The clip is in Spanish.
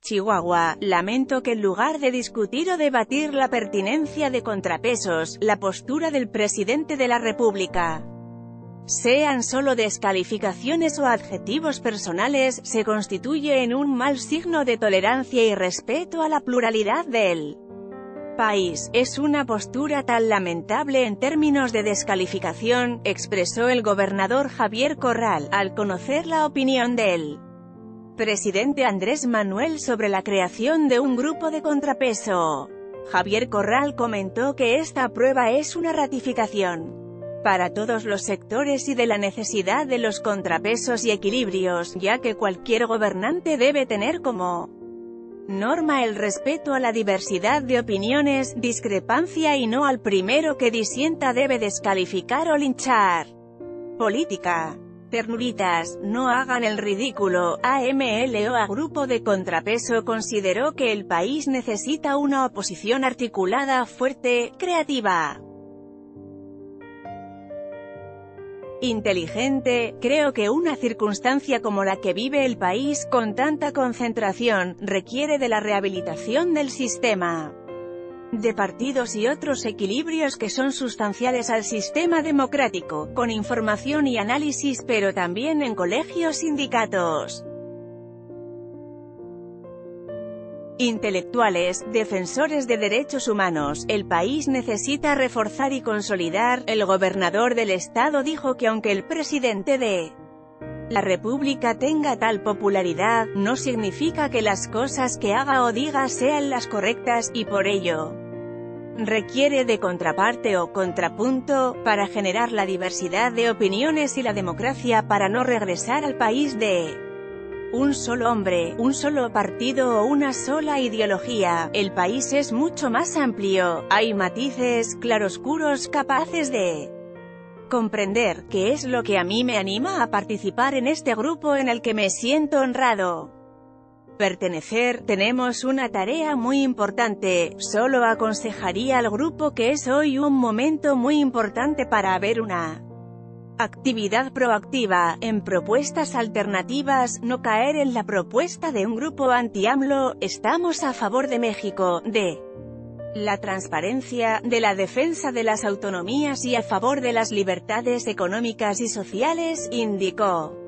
Chihuahua, lamento que en lugar de discutir o debatir la pertinencia de contrapesos, la postura del presidente de la República sean solo descalificaciones o adjetivos personales, se constituye en un mal signo de tolerancia y respeto a la pluralidad del país. Es una postura tan lamentable en términos de descalificación, expresó el gobernador Javier Corral, al conocer la opinión del presidente Andrés Manuel sobre la creación de un grupo de contrapeso. Javier Corral comentó que esta prueba es una ratificación para todos los sectores y de la necesidad de los contrapesos y equilibrios, ya que cualquier gobernante debe tener como norma el respeto a la diversidad de opiniones, discrepancia y no al primero que disienta debe descalificar o linchar. Política. Ternuritas, no hagan el ridículo. AMLO Grupo de Contrapeso consideró que el país necesita una oposición articulada, fuerte, creativa, inteligente. Creo que una circunstancia como la que vive el país, con tanta concentración, requiere de la rehabilitación del sistema de partidos y otros equilibrios que son sustanciales al sistema democrático, con información y análisis, pero también en colegios, sindicatos, intelectuales, defensores de derechos humanos. El país necesita reforzar y consolidar. El gobernador del estado dijo que aunque el presidente de la República tenga tal popularidad, no significa que las cosas que haga o diga sean las correctas, y por ello requiere de contraparte o contrapunto, para generar la diversidad de opiniones y la democracia, para no regresar al país de un solo hombre, un solo partido o una sola ideología. El país es mucho más amplio, hay matices, claroscuros capaces de comprender, que es lo que a mí me anima a participar en este grupo en el que me siento honrado pertenecer. Tenemos una tarea muy importante. Solo aconsejaría al grupo que es hoy un momento muy importante para haber una actividad proactiva, en propuestas alternativas, no caer en la propuesta de un grupo anti-AMLO. Estamos a favor de México, de la transparencia, de la defensa de las autonomías y a favor de las libertades económicas y sociales, indicó.